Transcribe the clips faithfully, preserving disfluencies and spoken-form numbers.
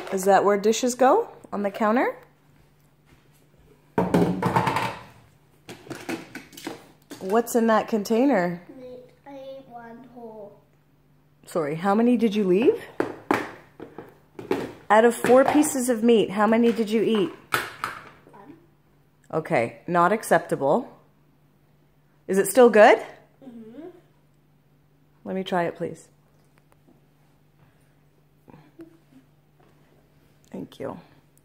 Is that where dishes go? On the counter? What's in that container? I ate one whole. Sorry, how many did you leave? Out of four pieces of meat, how many did you eat? One. Okay, not acceptable. Is it still good? Mm-hmm. Let me try it, please. Thank you.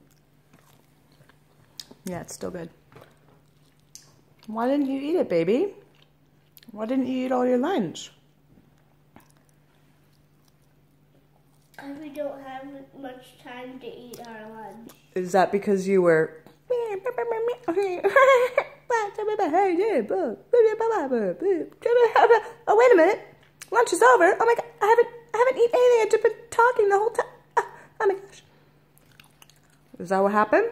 Yeah, it's still good. Why didn't you eat it, baby? Why didn't you eat all your lunch? We don't have much time to eat our lunch. Is that because you were... Oh, wait a minute. Lunch is over. Oh my god, I haven't, I haven't eaten anything. I've just been talking the whole time. Oh my gosh. Is that what happened?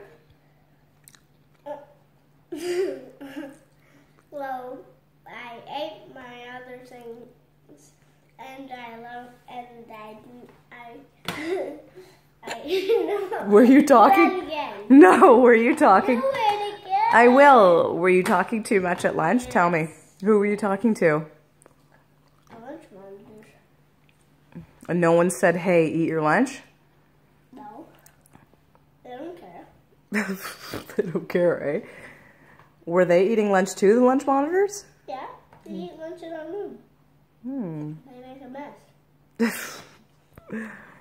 Well, I ate my other things, and I love, and I didn't, I, I, Were you talking? No, were you talking? Do it again. I will. Were you talking too much at lunch? Tell me. Who were you talking to? Lunch monitors. And no one said, hey, eat your lunch? No. They don't care. They don't care, right? Were they eating lunch too, the lunch monitors? Yeah, they eat lunch in our room. Hmm. They make a mess.